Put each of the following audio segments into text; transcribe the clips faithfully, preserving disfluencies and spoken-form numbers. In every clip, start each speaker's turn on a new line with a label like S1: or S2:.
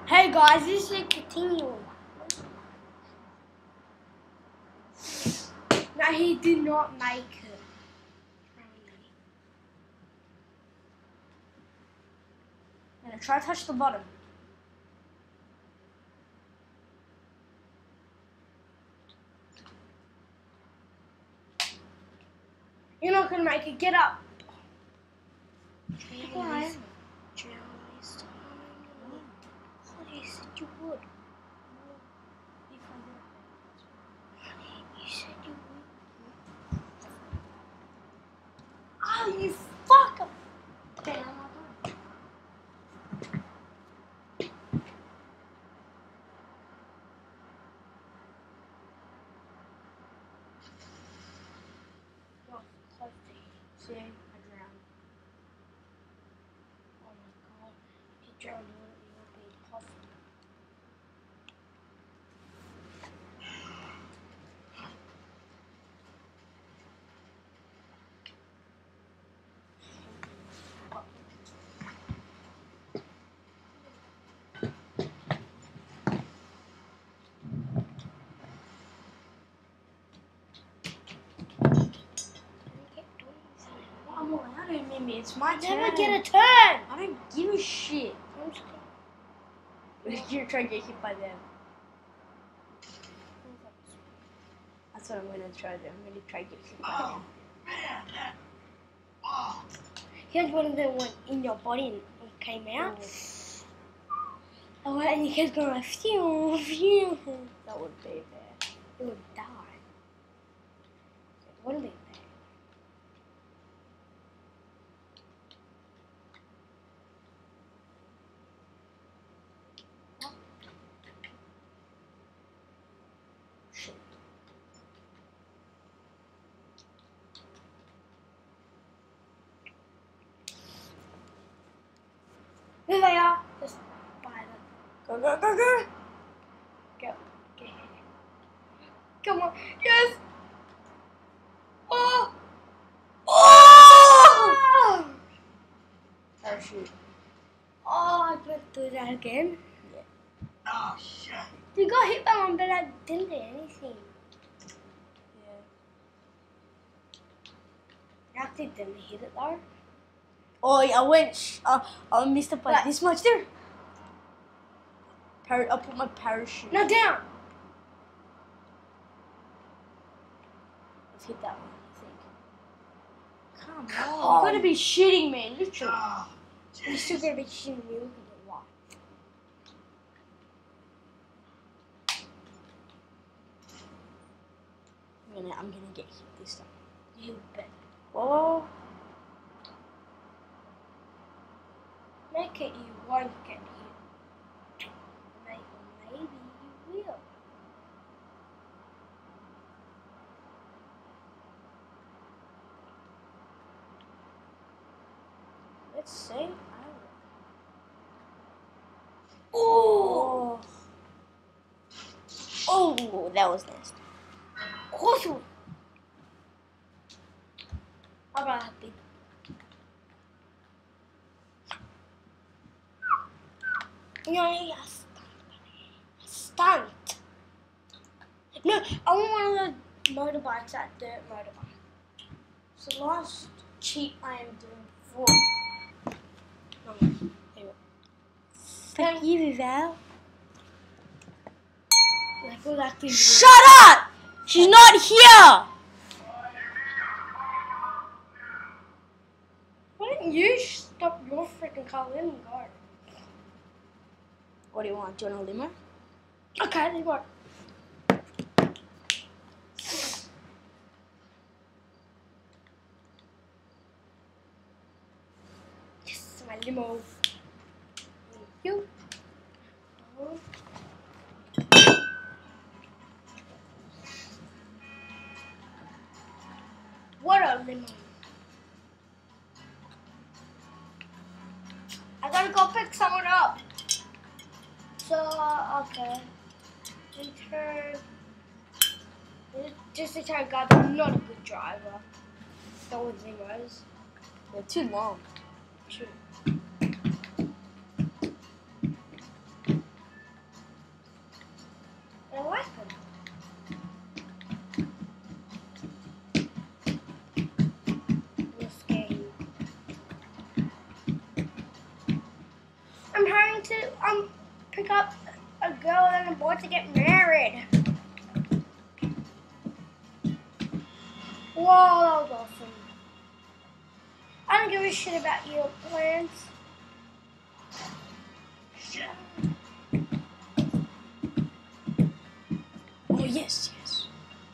S1: Hey guys, this should continue. No, he did not make it. I'm gonna try to touch the bottom. You're not gonna make it. Get up. Why?
S2: You said you would. You said you would.
S1: Oh, you fucker! Okay, I'm not done. Oh, close to you. See, I drowned. Oh my god, if you drowned, you would be possible. I'm allowed to, Mimi. It's my turn.
S2: Never get a turn.
S1: I don't give a shit.
S2: I'm just
S1: You're trying to get hit by them. That's what I'm gonna try to do. I'm gonna try to get hit by them.
S2: Here's one of them went in your body and came out. Oh, and you kept going like, phew, phew.
S1: That would be bad.
S2: You would die. It wouldn't be bad.
S1: Shit.
S2: Here they are. Just by them.
S1: Go, go, go, go!
S2: Go. Get here. Come on. Yes. Oh. Oh.
S1: Parachute.
S2: Oh, I went through that again.
S1: Yeah.
S3: Oh shit.
S2: You got hit by one, but I didn't do anything.
S1: Yeah.
S2: You actually didn't hit it though.
S1: Oh, yeah, I went. Sh uh, I missed it by
S2: What?
S1: this much there. Par I put my parachute.
S2: Now down.
S1: Let's hit that one, I think. Come
S2: Come
S1: on.
S2: on.
S1: You're gonna be shitting me, literally.
S3: Oh,
S2: You're still gonna be shooting me with a lot.
S1: I'm gonna, I'm gonna get hit this time.
S2: You bet.
S1: Whoa.
S2: Make it you won't get hit. Maybe, maybe you will.
S1: Let's see.
S2: Oh!
S1: Oh. Oh, that was nasty.
S2: Of course you will. I got happy. No, yeah, stunt. Stunt. No, I want one of the motorbikes, that dirt motorbike. It's the last cheat I am doing before. No, there you go.
S1: Thank you, Val.
S2: Like, well, actually,
S1: Shut up! She's not here!
S2: why don't you stop your freaking car and go?
S1: What do you want? Do you want a limo?
S2: Okay, then what? Yes, my limo. Thank you. Oh. What a limo. I gotta go pick someone up. So, okay. Enter. Just to tell you guys, I'm not a good driver. So with limos.
S1: They're too long.
S2: True. trying to um pick up a girl and a boy to get married. Whoa, that was awesome. I don't give a shit about your plans.
S1: Oh yes, yes.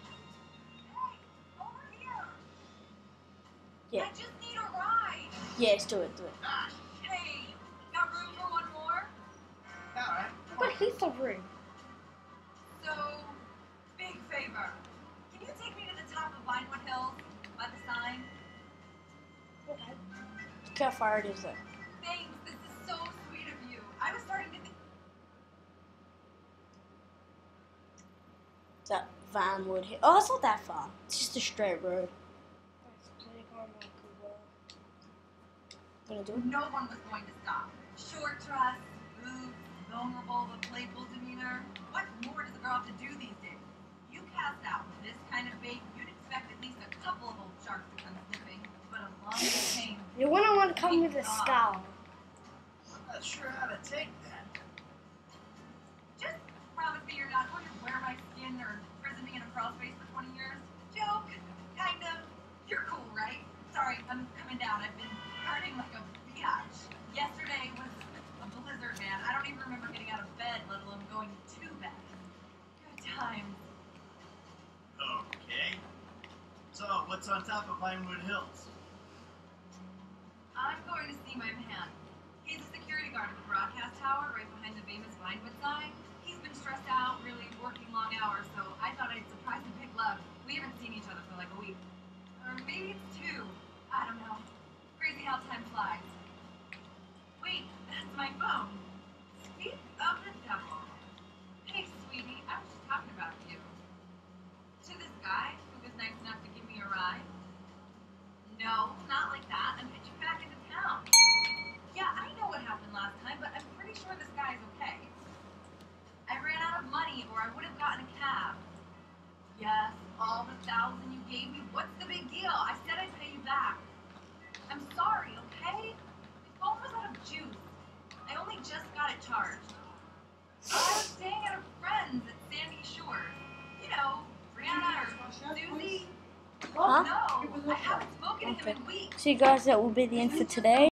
S3: Over here.
S1: Yeah.
S3: I just need a ride.
S1: Yes, do it, do it.
S3: Hey, got room for one more?
S4: Alright.
S2: Look at he's the room.
S3: So, big favor. Can you take me to the top of Vinewood Hills by the sign?
S2: Okay.
S1: Look how far it is though.
S3: Thanks. This is so sweet of you. I was starting to think.
S1: Is that Vinewood Hill? Oh, it's not that far. It's just a straight road. Gonna do it?
S3: No one was going to stop. Short dress, smooth, vulnerable, but playful demeanor. What more does a girl have to do these days? You cast out this kind of bait, you'd expect at least a couple of old sharks to come sniffing, but a long chain.
S2: You wouldn't want to come with a skull.
S4: I'm not sure how to take that.
S3: Just promise me you're not going to wear my skin or imprison me in a crawl space for twenty years. Joke, kind of. You're cool, right? Sorry, I'm coming down. I've been hurting like a biatch. Yesterday was a blizzard, man. I don't even remember getting out of bed, let alone going to bed. Good times.
S4: Okay. So, what's on top of Vinewood Hills?
S3: I'm going to see my man. He's a security guard at the broadcast tower right behind the famous Vinewood sign. He's been stressed out, really working long hours, so I thought I'd surprise and pick love. We haven't seen each other for like a week. Or maybe it's two. I don't know. Crazy how time flies. Wait, that's my phone. Speak of the devil. Hey, sweetie, I was just talking about you. To this guy who was nice enough to give me a ride. No, not like that. I'm pitching back into town. Yeah, I know what happened last time, but I'm pretty sure this guy is okay. I ran out of money, or I would have gotten a cab. Yes, all the thousand you gave me. What's the big deal? I said I'd pay you back. I'm sorry, okay? The phone was out of juice. I only just got it charged. I was staying at a friend's at Sandy Shores. You know, Brianna or Susie.
S1: Huh?
S3: No, I haven't spoken to him in weeks.
S1: So you guys, that will be the end for today.